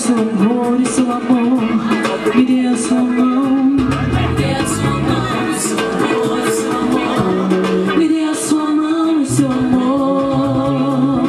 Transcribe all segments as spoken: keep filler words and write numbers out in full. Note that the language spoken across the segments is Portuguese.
seu amor e seu amor, me dê a sua mão. Me dê a sua mão e seu amor e seu amor, me dê a sua mão e seu amor.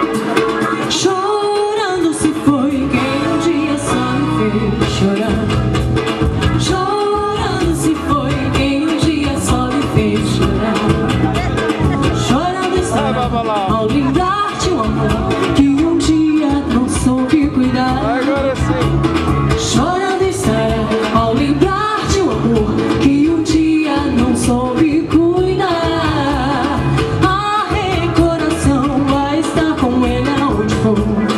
Chorando se foi quem um dia só me fez chorar. Chorando se foi quem um dia só me fez chorar. Chorando estará ao lembrar-te o amor que um dia não soube cuidar. Agora sim. Chorando estará ao lembrar-te o amor que um dia não soube cuidar. Arre, coração, vai estar com ele aonde for.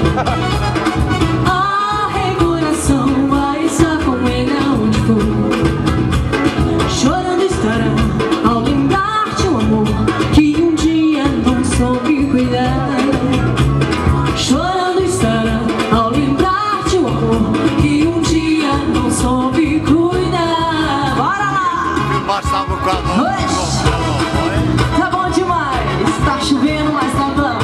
Arre, coração, vai estar com ele aonde for. Chorando estará ao lembrar-te o amor que um dia não soube cuidar. Chorando estará ao lembrar-te o amor que um dia não soube cuidar. Bora lá! Passava com a mão. Oxe, tá bom demais. Tá chovendo, mas tá bom.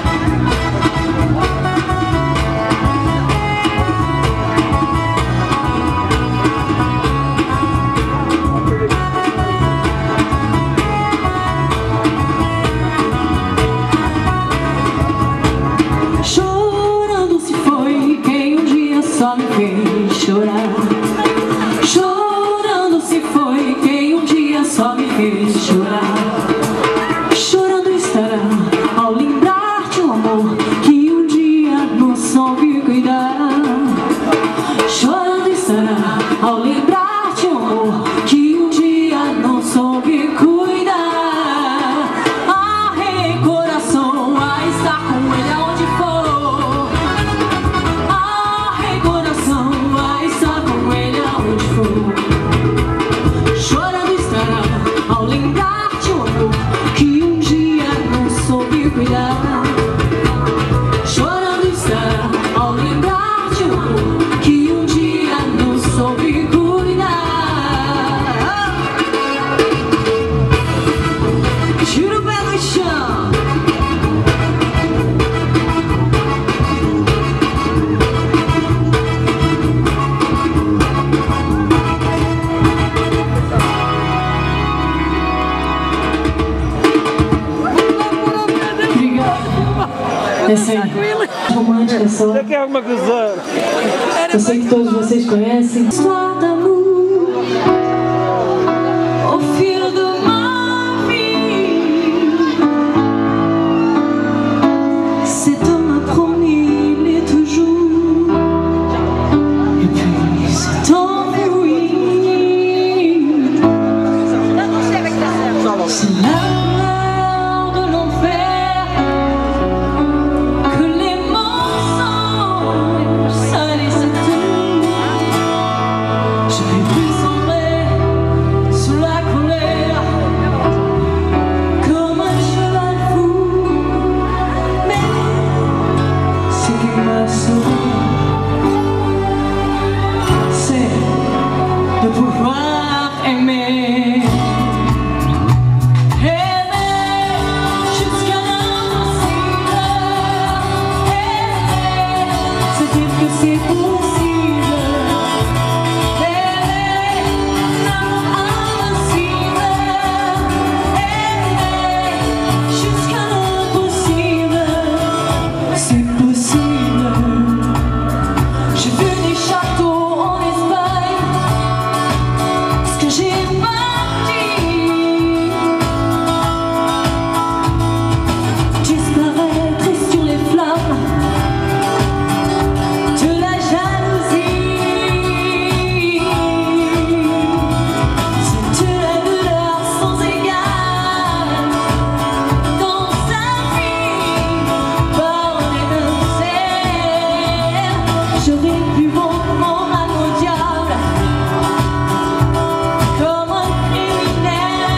Chorando se foi quem um dia só me fez chorar. Chorando se foi quem um dia só me fez chorar. Chorando estará ao lembrar-te o amor que um dia não soube cuidar. Chorando estará ao lembrar-te o amor que um dia não soube cuidar. Arre, coração, vai estar com ele aonde for. Arre, coração, vai estar com ele aonde for. Chorando estará ao lembrar-te o amor que um dia não soube cuidar. Chorando estará ao lembrar-te o amor que um dia não soube cuidar. Tira o pé do chão. Essa aí, romântica só. Você quer alguma coisa? Eu sei que todos vocês conhecem. Histoire d'amour, au fil de ma vie. Cet homme m'a promis, il est toujours. Et puis s'est enfui. C'est l'heure de l'enfer que les mensonges salissent tout. Je vais plus sombrer sous la colère comme un cheval fou. Mais ce qui m'a sauvé, c'est de pouvoir aimer. C'est possible, aimer, l'amour invincible, aimer jusqu'à l'impossible, c'est possible. J'ai vu des châteaux en Espagne, ce que j'ai parti, disparaître sur les flammes. J'aurais pu vendre mon âme au diable comme un criminel.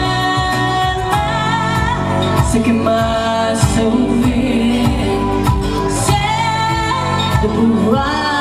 Ce qui m'a sauvé, c'est de pouvoir